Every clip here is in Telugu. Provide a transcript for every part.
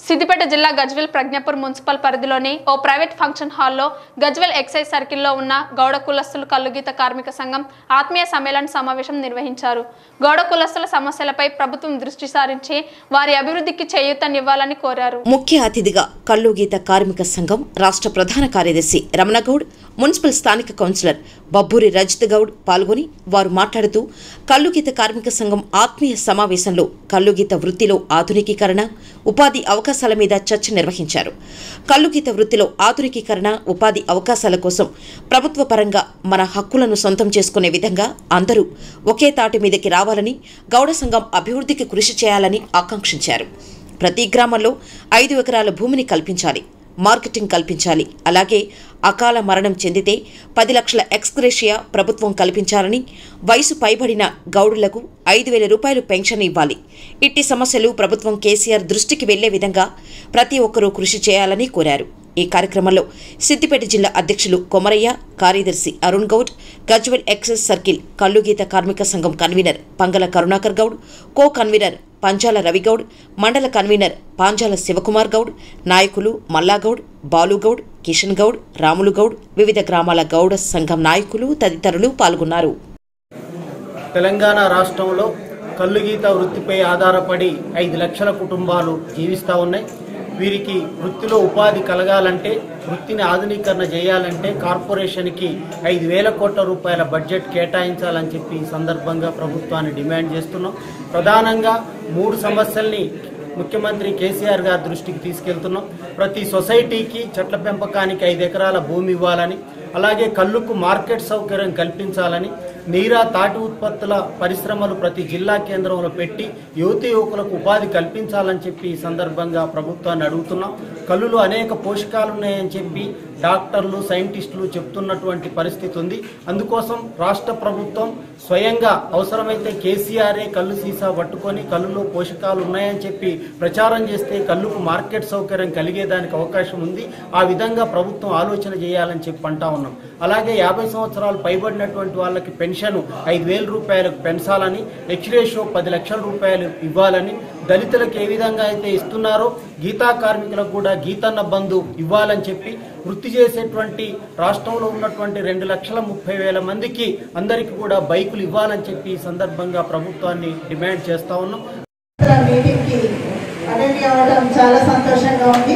సిద్దిపేట జిల్లా గజ్వేల్ ప్రజ్ఞాపూర్ మున్సిపల్ పరిధిలోని ఓ ప్రైవేట్ ఫంక్షన్ హాల్లో గజ్వేల్ ఎక్సైజ్ సర్కిల్లో ఉన్న గౌడ కులస్తుల కల్లుగీత కార్మిక సంఘం ఆత్మీయ సమ్మేళన సమావేశం నిర్వహించారు. గౌడ కులస్తుల సమస్యలపై ప్రభుత్వం దృష్టి సారించి వారి అభివృద్ధికి చేయూతనివ్వాలని కోరారు. ముఖ్య అతిథిగా కల్లుగీత కార్మిక సంఘం రాష్ట్ర ప్రధాన కార్యదర్శి రమణగౌడ్, మున్సిపల్ స్థానిక కౌన్సిలర్ బబ్బూరి రజిత్ గౌడ్ పాల్గొని వారు మాట్లాడుతూ కల్లుగీత కార్మిక సంఘం ఆత్మీయ సమావేశంలో కల్లుగీత వృత్తిలో ఆధునికీకరణ, ఉపాధి అవకాశాల మీద చర్చ నిర్వహించారు. కల్లుగీత వృత్తిలో ఆధునికీకరణ, ఉపాధి అవకాశాల కోసం ప్రభుత్వ పరంగా మన హక్కులను సొంతం చేసుకునే విధంగా అందరూ ఒకే తాటి మీదకి రావాలని, గౌడ సంఘం అభివృద్ధికి కృషి చేయాలని ఆకాంక్షించారు. ప్రతి గ్రామంలో 5 ఎకరాల భూమిని కల్పించాలి, మార్కెటింగ్ కల్పించాలి. అలాగే అకాల మరణం చెందితే 10 లక్షల ఎక్స్గ్రేషియా ప్రభుత్వం కల్పించాలని, వయసు పైబడిన గౌడులకు 5,000 రూపాయలు పెన్షన్ ఇవ్వాలి. ఇట్టి సమస్యలు ప్రభుత్వం కేసీఆర్ దృష్టికి వెళ్లే విధంగా ప్రతి ఒక్కరూ కృషి చేయాలని కోరారు. ఈ కార్యక్రమంలో సిద్దిపేట జిల్లా అధ్యక్షులు కొమరయ్య, కార్యదర్శి అరుణ్ గౌడ్, గజ్వేల్ ఎక్సైజ్ సర్కిల్ కల్లుగీత కార్మిక సంఘం convener Pangala Karunakar Goud, co convener Panjala Ravi Goud, మండల కన్వీనర్ పాంజాల శివకుమార్ గౌడ్, నాయకులు మల్లాగౌడ్, బాలుగౌడ్, కిషన్ గౌడ్, రాములు గౌడ్, వివిధ గ్రామాల గౌడ సంఘం నాయకులు తదితరులు పాల్గొన్నారు. తెలంగాణ రాష్ట్రంలో కల్లుగీత వృత్తిపై ఆధారపడి 5 లక్షల కుటుంబాలు జీవిస్తూ ఉన్నాయి. వీరికి వృత్తిలో ఉపాధి కలగాలంటే, వృత్తిని ఆధునీకరణ చేయాలంటే కార్పొరేషన్కి 5,000 కోట్ల రూపాయల బడ్జెట్ కేటాయించాలని చెప్పి ఈ సందర్భంగా ప్రభుత్వాన్ని డిమాండ్ చేస్తున్నాం. ప్రధానంగా 3 సమస్యల్ని ముఖ్యమంత్రి కేసీఆర్ గారి దృష్టికి తీసుకెళ్తున్నాం. ప్రతి సొసైటీకి చెట్ల పెంపకానికి 5 ఎకరాల భూమి ఇవ్వాలని, అలాగే కల్లుకు మార్కెట్ సౌకర్యం కల్పించాలని, నీరా తాటి ఉత్పత్తుల పరిశ్రమలు ప్రతి జిల్లా కేంద్రంలో పెట్టి యువకులకు ఉపాధి కల్పించాలని చెప్పి ఈ సందర్భంగా ప్రభుత్వాన్ని అడుగుతున్నాం. కల్లులో అనేక పోషకాలు ఉన్నాయని చెప్పి డాక్టర్లు, సైంటిస్టులు చెప్తున్నటువంటి పరిస్థితి ఉంది. అందుకోసం రాష్ట్ర ప్రభుత్వం స్వయంగా అవసరమైతే కేసీఆరే కల్లు సీసా పట్టుకొని కల్లులో పోషకాలు ఉన్నాయని చెప్పి ప్రచారం చేస్తే కల్లుకు మార్కెట్ సౌకర్యం కలిగేదానికి అవకాశం ఉంది. ఆ విధంగా ప్రభుత్వం ఆలోచన చేయాలని చెప్పి అంటా ఉన్నాం. అలాగే 50 సంవత్సరాలు పైబడినటువంటి వాళ్ళకి పెన్షన్ 5,000 రూపాయలకు పెంచాలని, ఎక్స్రేషో 10 లక్షల రూపాయలు ఇవ్వాలని, దళితులకు ఏ విధంగా అయితే ఇస్తున్నారో గీతా కార్మికులకు కూడా గీతన్న బంధు ఇవ్వాలని చెప్పి, వృత్తి చేసేటువంటి రాష్ట్రంలో ఉన్నటువంటి 2,30,000 మందికి అందరికీ కూడా బైకులు ఇవ్వాలని చెప్పి ఈ సందర్భంగా ప్రభుత్వాన్ని డిమాండ్ చేస్తా ఉన్నాం. మీటింగ్కి అటెండ్ అవ్వడం చాలా సంతోషంగా ఉంది.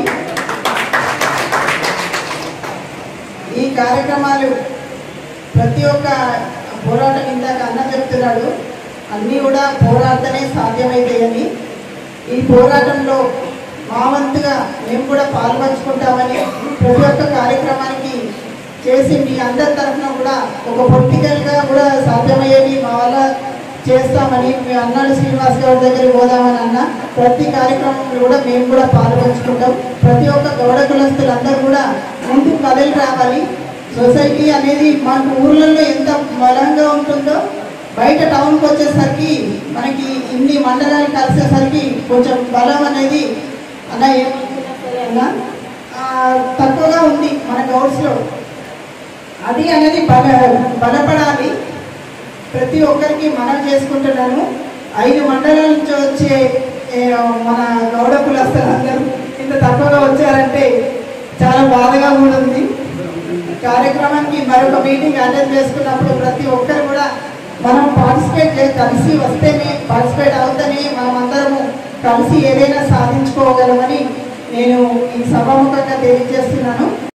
ఈ కార్యక్రమాలు ప్రతి ఒక్క పోరాటం ఇందాక అన్న చెప్తున్నాడు, అన్నీ కూడా పోరాటమే సాధ్యమవుతాయని. ఈ పోరాటంలో మా వంతుగా మేము కూడా పాల్పంచుకుంటామని, ప్రతి ఒక్క కార్యక్రమానికి చేసి మీ అందరి తరఫున కూడా ఒక పొలిటికల్గా కూడా సాధ్యమయ్యేది మా వల్ల చేస్తామని మీ అన్నాడు శ్రీనివాస్ గారి దగ్గరికి పోదామని అన్న. ప్రతి కార్యక్రమంలో కూడా మేము కూడా పాల్పంచుకుంటాం. ప్రతి ఒక్క గౌడ కులస్తులందరూ కూడా ముందుకు కదలి రావాలి. సొసైటీ అనేది మనకు ఊర్లలో ఎంత బలంగా ఉంటుందో బయట టౌన్కి వచ్చేసరికి మనకి ఇన్ని మండలాలు కలిసేసరికి కొంచెం బలం అనేది అలా ఏమన్నా తక్కువగా ఉంది మన గౌడ్స్లో. అది అనేది బలపడాలి. ప్రతి ఒక్కరికి మనం చేసుకుంటున్నాను. 5 మండలాల నుంచి వచ్చే మన గౌడ కులస్తులందరూ ఇంత తక్కువగా వచ్చారంటే చాలా బాధగా కూడా ఉంది. కార్యక్రమానికి మరొక మీటింగ్ అటెండ్ చేసుకున్నప్పుడు ప్రతి ఒక్కరు కూడా మనం కలిసి వస్తేనే, పార్టిసిపేట్ అవుతేనే మనం అందరము కలిసి ఏదైనా సాధించుకోగలమని నేను ఈ సభాముఖంగా తెలియజేస్తున్నాను.